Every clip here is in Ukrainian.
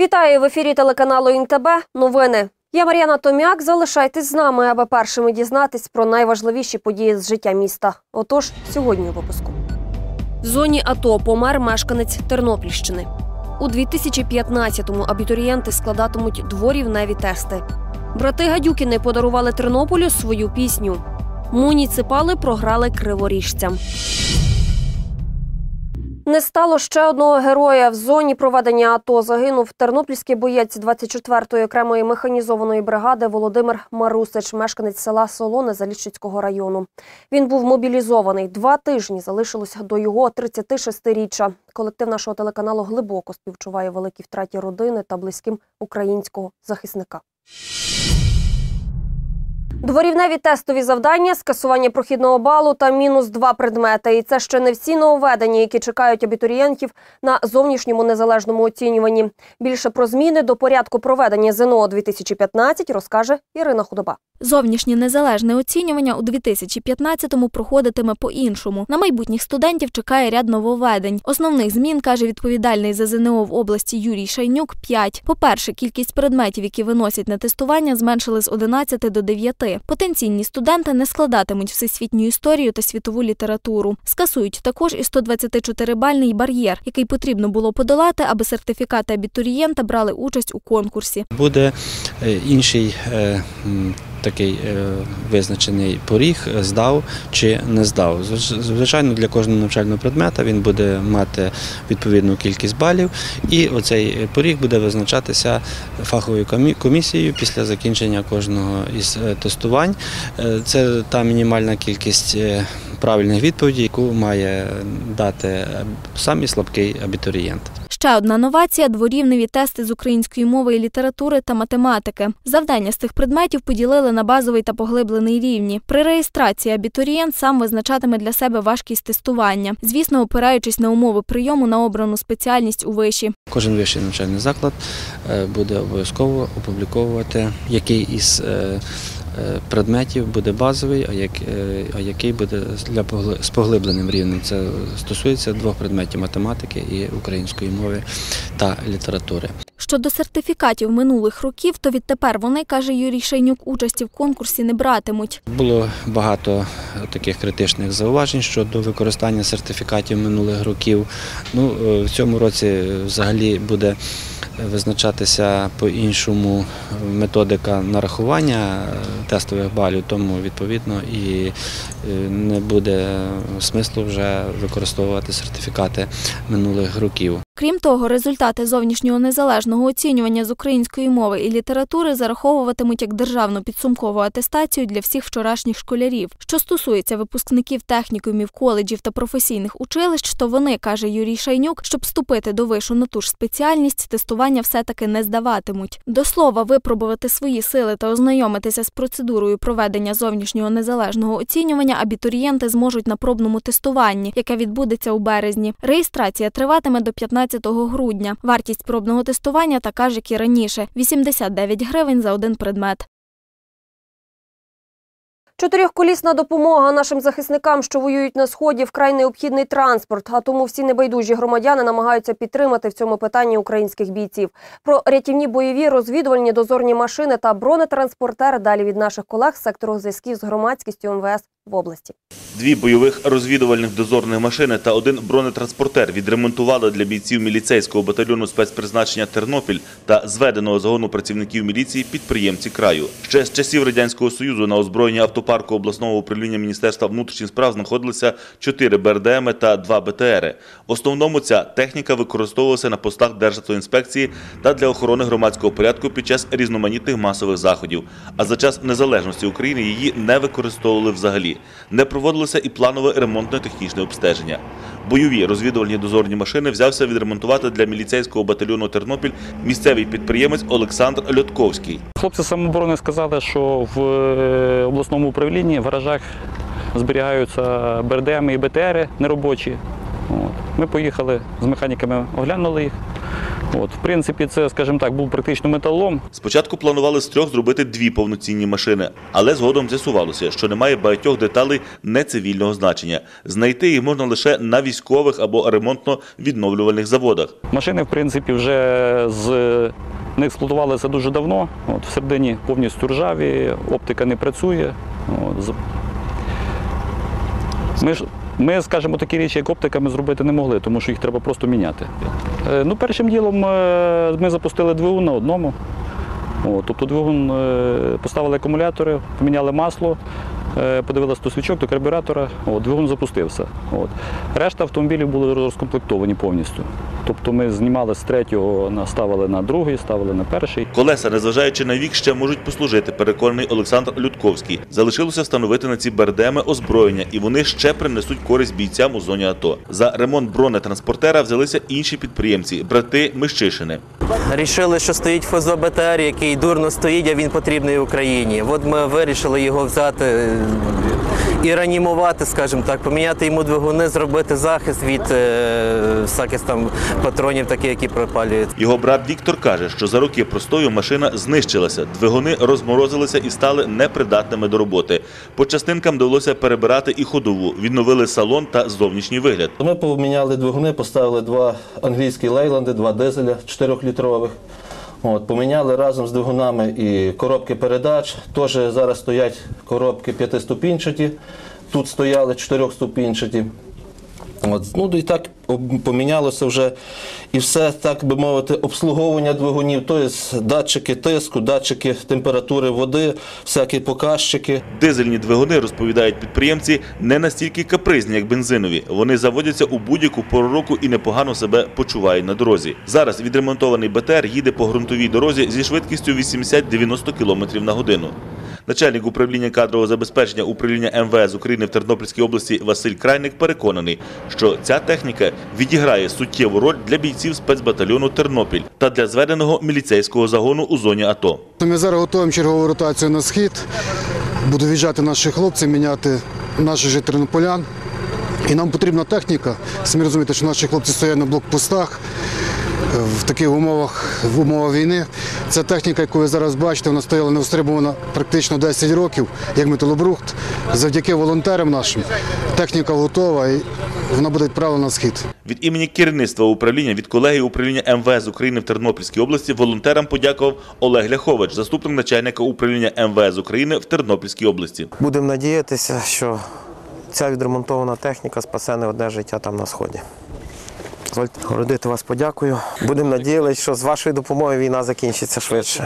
Вітаю в ефірі телеканалу ІНТБ. Новини. Я Мар'яна Том'як. Залишайтесь з нами, аби першими дізнатись про найважливіші події з життя міста. Отож, сьогодні у випуску. В зоні АТО помер мешканець Тернопільщини. У 2015-му абітурієнти складатимуть дворівневі тести. Брати Гадюкіни подарували Тернополю свою пісню. Муніципали програли криворіжцям. Не стало ще одного героя. В зоні проведення АТО загинув тернопільський боєць 24-ї окремої механізованої бригади Володимир Марусич, мешканець села Солоне Заліщицького району. Він був мобілізований. 2 тижні залишилося до його 36-річчя. Колектив нашого телеканалу глибоко співчуває великій втраті родини та близьким українського захисника. Дворівневі тестові завдання, скасування прохідного балу та мінус 2 предмети. І це ще не всі нововведення, які чекають абітурієнтів на зовнішньому незалежному оцінюванні. Більше про зміни до порядку проведення ЗНО 2015 розкаже Ірина Худоба. Зовнішнє незалежне оцінювання у 2015-му проходитиме по-іншому. На майбутніх студентів чекає ряд нововведень. Основних змін, каже відповідальний за ЗНО в області Юрій Шайнюк, 5. По-перше, кількість предметів, які виносять на тестування, зменшили з 11 до 9. Потенційні студенти не складатимуть всесвітню історію та світову літературу. Скасують також і 124-бальний бар'єр, який потрібно було подолати, аби сертифікати абітурієнта брали участь у конкурсі. Буде інший такий визначений поріг, здав чи не здав. Звичайно, для кожного навчального предмета він буде мати відповідну кількість балів, і оцей поріг буде визначатися фаховою комісією після закінчення кожного із тестувань. Це та мінімальна кількість правильних відповідей, яку має дати самий слабкий абітурієнт. Ще одна новація – дворівневі тести з української мови і літератури та математики. Завдання з цих предметів поділили на базовий та поглиблений рівні. При реєстрації абітурієнт сам визначатиме для себе важкість тестування, звісно, опираючись на умови прийому на обрану спеціальність у виші. Кожен вищий навчальний заклад буде обов'язково опубліковувати, який із предметів буде базовий, а який буде з поглибленим рівнем. Це стосується 2 предметів – математики і української мови та літератури. Щодо сертифікатів минулих років, то відтепер вони, каже Юрій Шайнюк, участі в конкурсі не братимуть. Було багато таких критичних зауважень щодо використання сертифікатів минулих років. В цьому році взагалі буде визначатися по-іншому методика нарахування тестових балів, тому відповідно і не буде смислу вже використовувати сертифікати минулих років. Крім того, результати зовнішнього незалежного оцінювання з української мови і літератури зараховуватимуть як державну підсумкову атестацію для всіх вчорашніх школярів. Що стосується випускників технікумів, коледжів та професійних училищ, то вони, каже Юрій Шайнюк, щоб вступити до вишу на ту ж спеціальність, тестування все-таки не здаватимуть. До слова, випробувати свої сили та ознайомитися з процедурою проведення зовнішнього незалежного оцінювання абітурієнти зможуть на пробному тестуванні, яке відбудеться у березні. Реєстрація триватиме до 15 грудня. Вартість пробного тестування така ж, як і раніше – 89 гривень за 1 предмет. Чотирьохколісна допомога нашим захисникам, що воюють на Сході, вкрай необхідний транспорт. А тому всі небайдужі громадяни намагаються підтримати в цьому питанні українських бійців. Про рятівні бойові, розвідувальні дозорні машини та бронетранспортери далі від наших колег з сектору зв'язків з громадськістю МВС в області. 2 бойових розвідувальних дозорних машини та 1 бронетранспортер відремонтували для бійців міліцейського батальйону спецпризначення «Тернопіль» та зведеного загону працівників міліції підприємці краю. Ще з часів Радянського Союзу на озброєнні автопарку обласного управління Міністерства внутрішніх справ знаходилися 4 БРДМ та 2 БТРи. В основному ця техніка використовувалася на постах Державтоінспекції та для охорони громадського порядку під час різноманітних масових заходів. А за час незалежності України її не використовували взагалі. Не проводилося і планове ремонтно-технічне обстеження. Бойові розвідувальні дозорні машини взявся відремонтувати для міліцейського батальйону «Тернопіль» місцевий підприємець Олександр Льотковський. Хлопці самооборони сказали, що в обласному управлінні в гаражах зберігаються БРДМ і БТРи неробочі. Ми поїхали з механіками, оглянули їх. В принципі, це, скажімо так, був практично металолом. Спочатку планували з 3 зробити 2 повноцінні машини, але згодом з'ясувалося, що немає багатьох деталей нецивільного значення. Знайти їх можна лише на військових або ремонтно-відновлювальних заводах. Машини, в принципі, вже не експлуатувалися дуже давно. Всередині повністю ржаві, оптика не працює. Ми, скажімо, такі речі, як оптика, ми зробити не могли, тому що їх треба просто міняти. Першим ділом ми запустили двигун на одному. Тобто двигун, поставили акумулятори, поміняли масло, подивилися до свічок, до карбюратора, двигун запустився. Решта автомобілів були розкомплектовані повністю. Тобто ми знімали з 3-го, ставили на 2-й, ставили на 1-й. Колеса, незважаючи на вік, ще можуть послужити, переконаний Олександр Людковський. Залишилося встановити на ці БРДМи озброєння, і вони ще принесуть користь бійцям у зоні АТО. За ремонт бронетранспортера взялися інші підприємці – брати Мищишини. Рішили, що стоїть ФЗО-БТР, який дурно стоїть, а він потрібний Україні. От ми вирішили його взяти і реанімувати, скажімо так, поміняти йому двигуни, зробити захист від всяких там патронів, такі, які пропалюють. Його брат Віктор каже, що за роки простою машина знищилася, двигуни розморозилися і стали непридатними до роботи. По частинкам довелося перебирати і ходову, відновили салон та зовнішній вигляд. Ми поміняли двигуни, поставили 2 англійські лейланди, 2 дизеля 4-літрових. Поміняли разом з двигунами і коробки передач. Теж зараз стоять коробки 5-ступінчаті, тут стояли 4-ступінчаті. І так помінялося вже і все, так би мовити, обслуговування двигунів, тобто датчики тиску, датчики температури води, всякі показчики. Дизельні двигуни, розповідають підприємці, не настільки капризні, як бензинові. Вони заводяться у будь-яку пору року і непогано себе почувають на дорозі. Зараз відремонтований БТР їде по ґрунтовій дорозі зі швидкістю 80-90 км на годину. Начальник управління кадрового забезпечення управління МВС України в Тернопільській області Василь Крайник переконаний, що ця техніка відіграє суттєву роль для бійців спецбатальйону «Тернопіль» та для зведеного міліцейського загону у зоні АТО. Ми зараз готуємо чергову ротацію на схід. Буду в'їжджати наші хлопці, міняти наших же тернополян. І нам потрібна техніка. Самі розумієте, що наші хлопці стоять на блокпостах. В таких умовах війни. Ця техніка, яку ви зараз бачите, вона стояла невстребувана практично 10 років, як металобрухт. Завдяки волонтерам нашим техніка готова і вона буде відправлена на схід. Від імені керівництва управління, від колегії управління МВС України в Тернопільській області волонтерам подякував Олег Ляхович, заступник начальника управління МВС України в Тернопільській області. Будемо надіятися, що ця відремонтована техніка спасе не одне життя там на Сході. Дозвольте родити вас подякую. Будемо надіятися, що з вашою допомогою війна закінчиться швидше.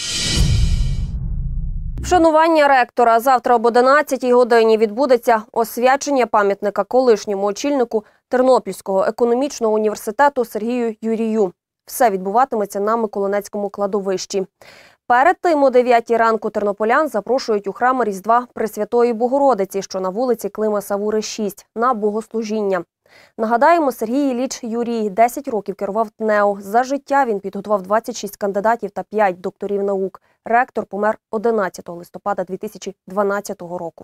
Вшанування ректора. Завтра об 11-й годині відбудеться освячення пам'ятника колишньому очільнику Тернопільського економічного університету Сергію Юрію. Все відбуватиметься на Миколинецькому кладовищі. Перед тим о 9-й ранку тернополян запрошують у храм Різдва Пресвятої Богородиці, що на вулиці Клима Савури, 6, на богослужіння. Нагадаємо, Сергій Ілліч Юрій 10 років керував ТНЕУ. За життя він підготував 26 кандидатів та 5 докторів наук. Ректор помер 11 листопада 2012 року.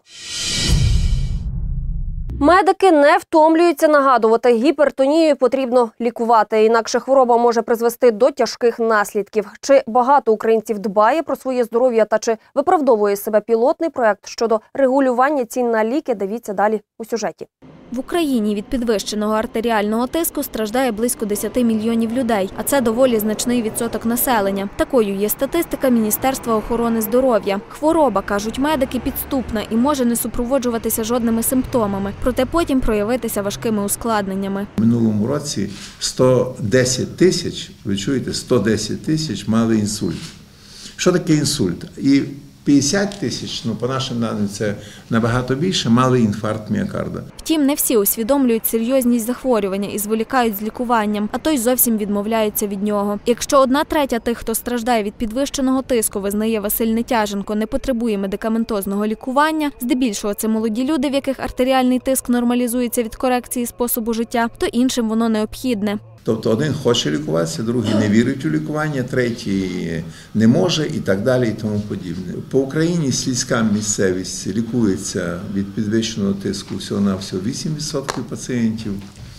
Медики не втомлюються нагадувати, гіпертонію потрібно лікувати, інакше хвороба може призвести до тяжких наслідків. Чи багато українців дбає про своє здоров'я та чи виправдовує себе пілотний проект щодо регулювання цін на ліки, дивіться далі у сюжеті. В Україні від підвищеного артеріального тиску страждає близько 10 мільйонів людей, а це доволі значний відсоток населення. Такою є статистика Міністерства охорони здоров'я. Хвороба, кажуть медики, підступна і може не супроводжуватися жодними симптомами, проте потім проявитися важкими ускладненнями. В минулому році 110 тисяч, ви чуєте, 110 тисяч мали інсульт. Що таке інсульт? І 50 тисяч, по нашим даним це набагато більше, мали інфаркт міокарда. Втім, не всі усвідомлюють серйозність захворювання і зволікають з лікуванням, а то й зовсім відмовляються від нього. Якщо 1/3 тих, хто страждає від підвищеного тиску, визнає Василь Нетяженко, не потребує медикаментозного лікування, здебільшого це молоді люди, в яких артеріальний тиск нормалізується від корекції способу життя, то іншим воно необхідне. Тобто один хоче лікуватися, другий не вірить у лікування, третій не може і так далі і тому подібне. По Україні сільська місцевість лікується від підвищеного тиску всього-навсього 8% пацієнтів.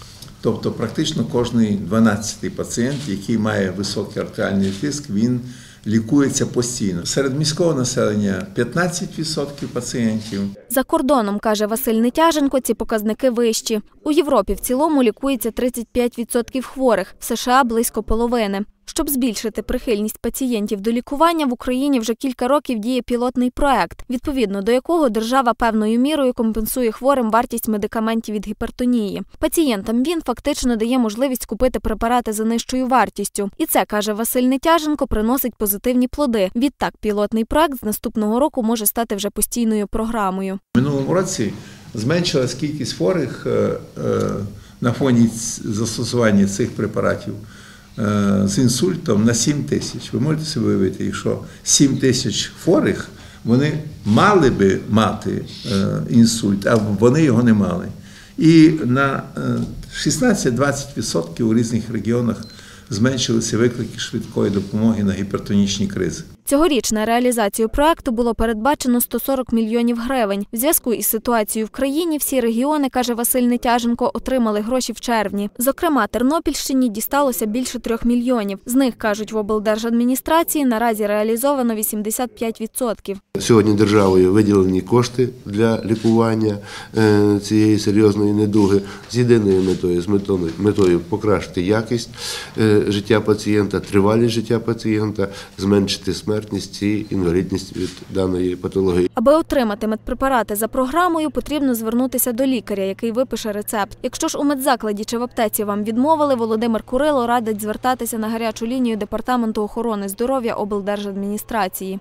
Тобто практично кожний 12-й пацієнт, який має високий артеріальний тиск, він лікується постійно. Серед міського населення 15% пацієнтів. За кордоном, каже Василь Нетяженко, ці показники вищі. У Європі в цілому лікується 35% хворих, в США – близько половини. Щоб збільшити прихильність пацієнтів до лікування, в Україні вже кілька років діє пілотний проект, відповідно до якого держава певною мірою компенсує хворим вартість медикаментів від гіпертонії. Пацієнтам він фактично дає можливість купити препарати за нижчою вартістю. І це, каже Василь Нетяженко, приносить позитивні плоди. Відтак, пілотний проект з наступного року може стати вже постійною програмою. В минулому році зменшилась кількість хворих на фоні застосування цих препаратів з інсультом на 7 тисяч. Ви можете собі уявити, якщо 7 тисяч хворих, вони мали би мати інсульт, а вони його не мали. І на 16-20% у різних регіонах зменшилися виклики швидкої допомоги на гіпертонічні кризи. Цьогоріч на реалізацію проекту було передбачено 140 мільйонів гривень. В зв'язку із ситуацією в країні всі регіони, каже Василь Нетяженко, отримали гроші в червні. Зокрема, Тернопільщині дісталося більше 3 мільйонів. З них, кажуть в облдержадміністрації, наразі реалізовано 85%. Сьогодні державою виділені кошти для лікування цієї серйозної недуги з єдиною метою, з метою покращити якість життя пацієнта, тривалість життя пацієнта, зменшити смертність і інвалідність від даної патології. Аби отримати медпрепарати за програмою, потрібно звернутися до лікаря, який випише рецепт. Якщо ж у медзакладі чи в аптеці вам відмовили, Володимир Курило радить звертатися на гарячу лінію Департаменту охорони здоров'я облдержадміністрації.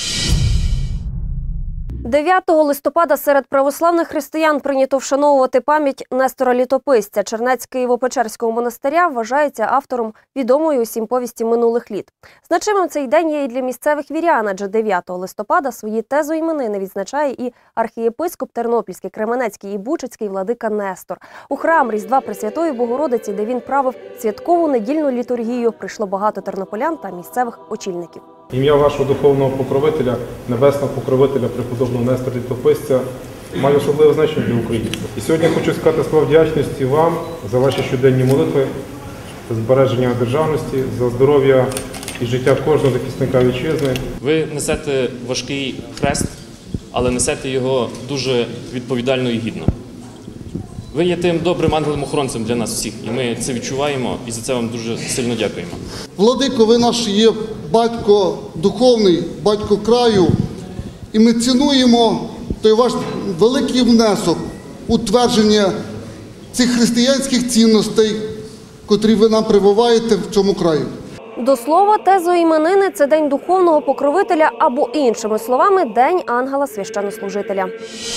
9 листопада серед православних християн прийнято вшановувати пам'ять Нестора Літописця. Чернець Києво-Печерського монастиря вважається автором відомої усім повісті минулих літ. Значимим цей день є і для місцевих вірян, адже 9 листопада свої тезоіменини відзначає і архієпископ Тернопільський, Кременецький і Бучицький владика Нестор. У храм Різдва Пресвятої Богородиці, де він правив святкову недільну літургію, прийшло багато тернополян та місцевих очільників. Ім'я вашого духовного покровителя, небесного покровителя, преподобного Нестора Літописця, має особливе значення для українців. І сьогодні хочу сказати слова вдячності вам за ваші щоденні молитви, за збереження державності, за здоров'я і життя кожного захисника вітчизни. Ви несете важкий хрест, але несете його дуже відповідально і гідно. Ви є тим добрим ангелом-охоронцем для нас всіх, і ми це відчуваємо, і за це вам дуже сильно дякуємо. Владико, ви наш є батько духовний, батько краю, і ми цінуємо той ваш великий внесок у твердження цих християнських цінностей, котрі ви нам прививаєте в цьому краю. До слова, тезоіменини – це день духовного покровителя або, іншими словами, день ангела-священнослужителя.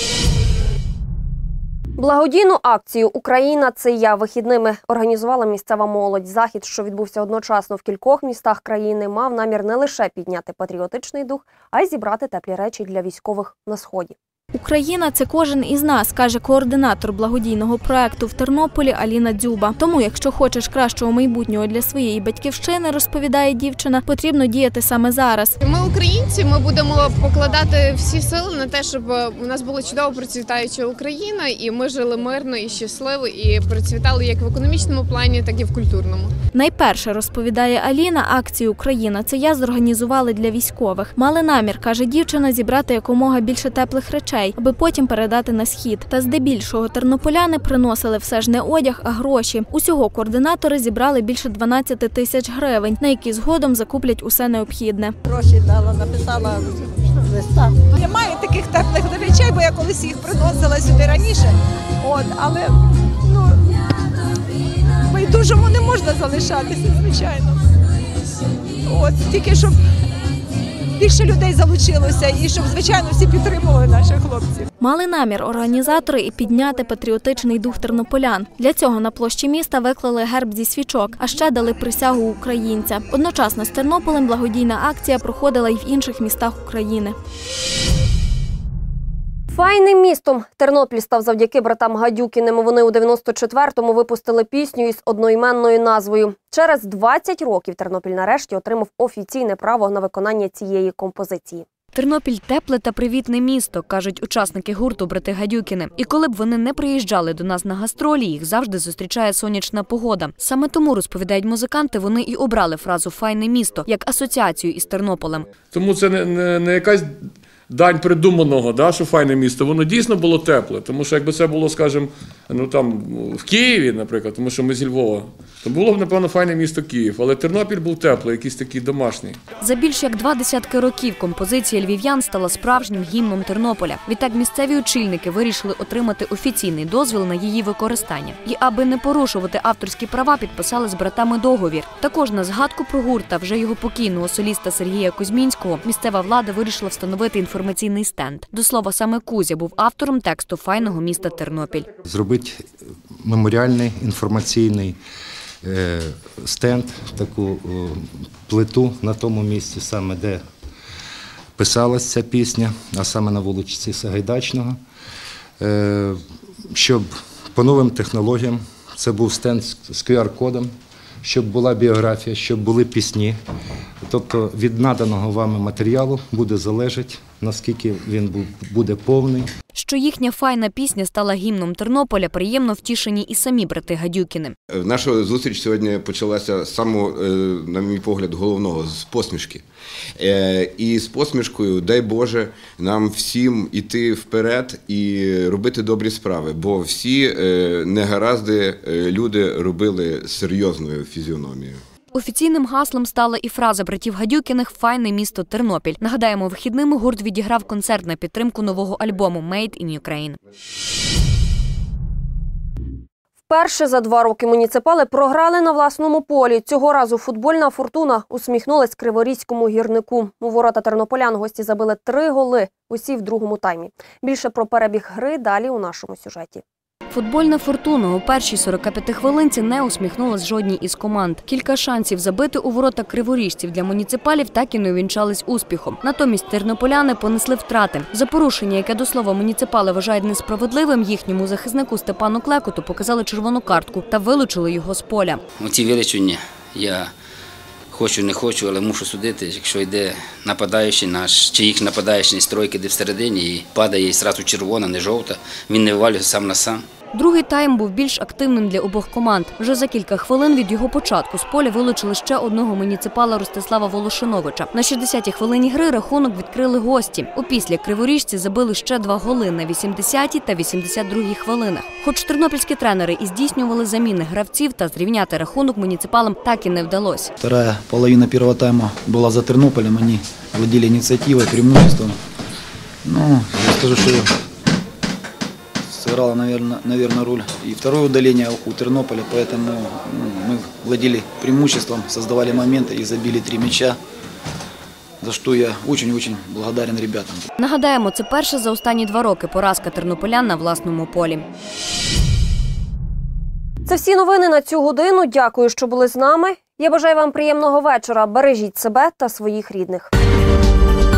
Благодійну акцію «Україна – це я» вихідними організувала місцева молодь. Захід, що відбувся одночасно в кількох містах країни, мав намір не лише підняти патріотичний дух, а й зібрати теплі речі для військових на Сході. Україна – це кожен із нас, каже координатор благодійного проекту в Тернополі Аліна Дзюба. Тому, якщо хочеш кращого майбутнього для своєї батьківщини, розповідає дівчина, потрібно діяти саме зараз. Ми українці, ми будемо покладати всі сили на те, щоб у нас була чудово процвітаюча Україна, і ми жили мирно і щасливо, і процвітали як в економічному плані, так і в культурному. Найперше, розповідає Аліна, акцію «Україна – це я» зорганізували для військових. Мали намір, каже дівчина, зібрати якомога більше теплих речей, аби потім передати на Схід. Та здебільшого тернополяни приносили все ж не одяг, а гроші. Усього координатори зібрали більше 12 тисяч гривень, на які згодом закуплять усе необхідне. Гроші дала, написала листа. Немає таких теплих речей, бо я колись їх приносила сюди раніше. Але байдужому не можна залишатися, звичайно. Тільки щоб більше людей залучилося і щоб, звичайно, всі підтримували наших хлопців. Мали намір організатори і підняти патріотичний дух тернополян. Для цього на площі міста виклали герб зі свічок, а ще дали присягу українця. Одночасно з Тернополем благодійна акція проходила й в інших містах України. Файним містом Тернопіль став завдяки братам Гадюкіним. Вони у 94-му випустили пісню із одноіменною назвою. Через 20 років Тернопіль нарешті отримав офіційне право на виконання цієї композиції. Тернопіль – тепле та привітне місто, кажуть учасники гурту «Брати Гадюкіни». І коли б вони не приїжджали до нас на гастролі, їх завжди зустрічає сонячна погода. Саме тому, розповідають музиканти, вони і обрали фразу «файне місто» як асоціацію із Тернополем. Тому це не якась дань придуманого, що файне місто. Воно дійсно було тепле. Тому що якби це було, скажімо, в Києві, наприклад, тому що ми зі Львова, то було б, напевно, файне місто Київ. Але Тернопіль був теплий, якийсь такий домашній. За більш як 20 років композиція львів'ян стала справжнім гімном Тернополя. Відтак місцеві очільники вирішили отримати офіційний дозвіл на її використання. І аби не порушувати авторські права, підписали з братами договір. Також на згадку про гурт та вже його покійного соліста Сергія Кузьмінського місцева влада вирішила встановити інформаційний стенд. До слова, саме Кузя був автором тексту «Файного міста Тернопіль». Зробити меморіальний інформаційний стенд, таку плиту на тому місці, саме де писалася ця пісня, а саме на вулиці Сагайдачного, щоб по новим технологіям, це був стенд з QR-кодом, щоб була біографія, щоб були пісні. Тобто від наданого вами матеріалу буде залежати, наскільки він буде повний. Що їхня файна пісня стала гімном Тернополя, приємно втішені і самі брати Гадюкіни. Наша зустріч сьогодні почалася з самого, на мій погляд, головного, з посмішки. І з посмішкою, дай Боже, нам всім іти вперед і робити добрі справи, бо всі негаразди люди робили серйозною фізіономією. Офіційним гаслом стала і фраза братів Гадюкіних «Файне місто Тернопіль». Нагадаємо, вихідними гурт відіграв концерт на підтримку нового альбому «Made in Ukraine». Вперше за 2 роки муніципали програли на власному полі. Цього разу футбольна «Фортуна» усміхнулась криворізькому гірнику. У ворота тернополян гості забили 3 голи, усі в другому таймі. Більше про перебіг гри далі у нашому сюжеті. Футбольна «Фортуна» у першій 45 хвилинці не усміхнулась жодній із команд. Кілька шансів забити у ворота криворіжців для муніципалів так і не увінчались успіхом. Натомість тернополяни понесли втрати. За порушення, яке, до слова, муніципали вважають несправедливим, їхньому захиснику Степану Клекоту показали червону картку та вилучили його з поля. Ці вилучення я хочу, не хочу, але мушу судити, якщо йде нападаючий наш, чи їх нападаючий стройки, де всередині, і падає, і одразу червона, не жовта, він не вивалюється сам на сам. Другий тайм був більш активним для обох команд. Вже за кілька хвилин від його початку з поля вилучили ще одного муніципала Ростислава Волошиновича. На 60-й хвилині гри рахунок відкрили гості. Опісля криворіжці забили ще 2 голи на 80-й та 82-й хвилинах. Хоч тернопільські тренери і здійснювали заміни гравців, та зрівняти рахунок муніципалам так і не вдалося. Вторая половина первого тайма була за Тернополем, вони владели ініціативою, преимуществом. Я скажу, що сыграла, наверное, роль и второе удаление у Тернополя, поэтому мы владели преимуществом, создавали моменты и забили 3 мяча, за що я дуже-дуже благодарен ребятам. Нагадаємо, це перша за останні 2 роки поразка тернополян на власному полі. Це всі новини на цю годину. Дякую, що були з нами. Я бажаю вам приємного вечора. Бережіть себе та своїх рідних.